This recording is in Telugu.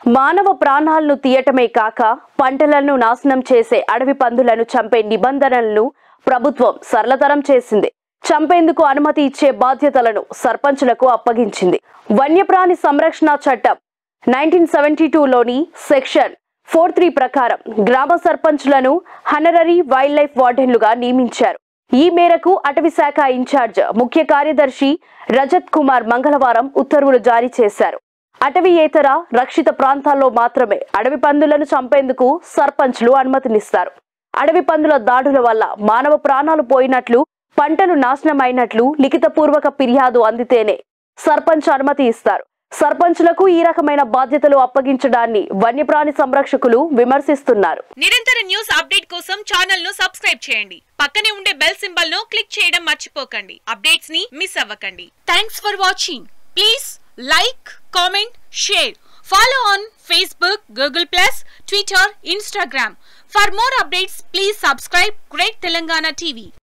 మానవ ప్రాణాలను తీయటమే కాక పంటలను నాశనం చేసే అడవి పందులను చంపే నిబంధనలను ప్రభుత్వం సరళతరం చేసింది. చంపేందుకు అనుమతి ఇచ్చే బాధ్యతలను సర్పంచులకు అప్పగించింది. వన్యప్రాణి సంరక్షణ చట్టం 1972లోని సెక్షన్ 43 ప్రకారం గ్రామ సర్పంచులను హనరరీ వైల్డ్ లైఫ్ వార్డెన్లుగా నియమించారు. ఈ మేరకు అటవీ శాఖ ఇన్ఛార్జ్ ముఖ్య కార్యదర్శి రజత్ కుమార్ మంగళవారం ఉత్తర్వులు జారీ చేశారు. అటవీయేతర రక్షిత ప్రాంతాల్లో మాత్రమే అడవి పందులను చంపేందుకు సర్పంచ్లు అనుమతినిస్తారు. అడవి పందుల దాడుల వల్ల మానవ ప్రాణాలు పోయినట్లు, పంటలు నాశనమైనట్లు లిఖితపూర్వక ఫిర్యాదు అందితేనే సర్పంచ్ అనుమతి ఇస్తారు. సర్పంచులకు ఈ రకమైన బాధ్యతలు అప్పగించడాన్ని వన్యప్రాణి సంరక్షకులు విమర్శిస్తున్నారు. నిరంతర న్యూస్ అప్డేట్ కోసం ఛానల్ ను సబ్స్క్రైబ్ చేయండి. పక్కనే ఉండే బెల్ సింబల్ ను క్లిక్ చేయడం మర్చిపోకండి. అప్డేట్స్ ని మిస్ అవ్వకండి. Thanks for watching. Please like, comment, share. Follow on Facebook, Google+, Twitter, Instagram. For more updates, please subscribe Great Telangana TV.